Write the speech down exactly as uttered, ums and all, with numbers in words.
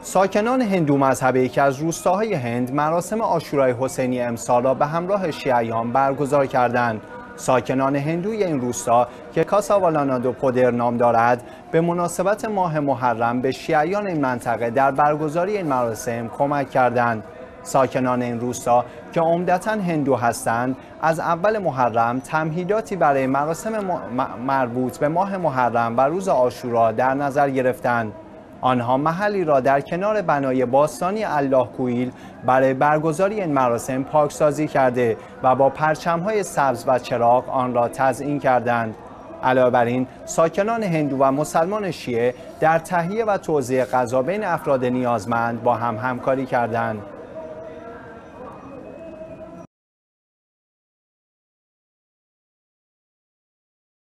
ساکنان هندو مذهب یکی از روستاهای هند مراسم عاشورای حسینی امسال را به همراه شیعیان برگزار کردند. ساکنان هندوی این روستا که کاساوالانادو پودر نام دارد، به مناسبت ماه محرم به شیعیان این منطقه در برگزاری این مراسم کمک کردند. ساکنان این روستا که عمدتاً هندو هستند، از اول محرم تمهیداتی برای مراسم مربوط به ماه محرم و روز عاشورا در نظر گرفتند. آنها محلی را در کنار بنای باستانی الله کویل برای برگزاری این مراسم پاکسازی کرده و با پرچم‌های سبز و چراغ آن را تزیین کردند. علاوه بر این، ساکنان هندو و مسلمان شیعه در تهیه و توزیع غذا بین افراد نیازمند با هم همکاری کردند.